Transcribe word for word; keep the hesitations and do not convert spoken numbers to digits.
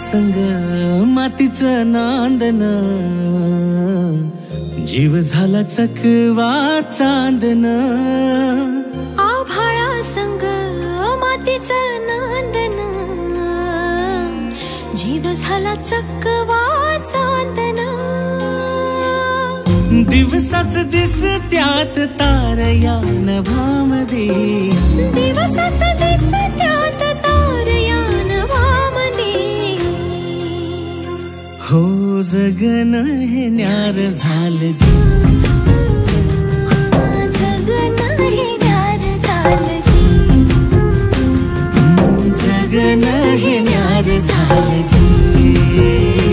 संग मातीचं नांदन, जीव झाला चकवा चांदन. आभाळा संग मातीचं नांदन, जीव झाला चकवा चांदन. दिवसाच दिस त्यात तार या नभामध्ये, दिवसाच दिस त्यात तार या नभामध्ये. हो जगन हे न्यार झालं जी, जगन हे न्यार झालं जी, जगन हे न्यार झालं जी.